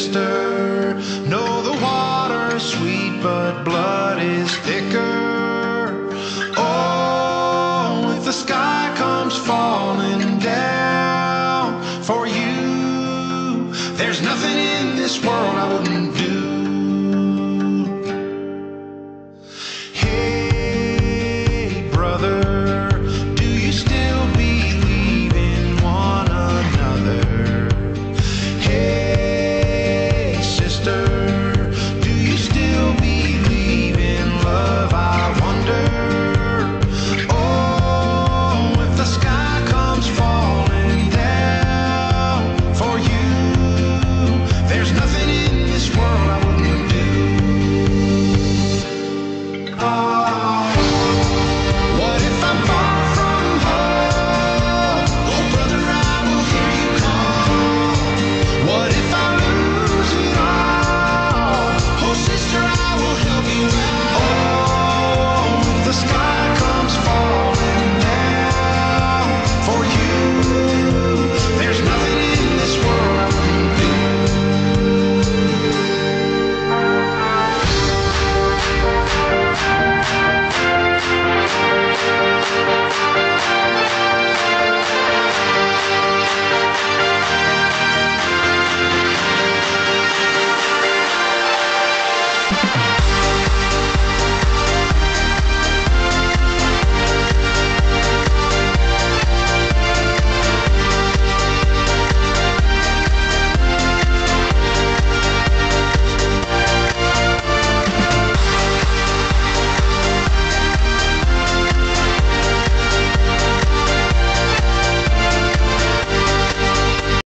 sister. No, the water's sweet, but blood is thicker. Oh, if the sky comes falling down for you, there's nothing in this world I wouldn't do.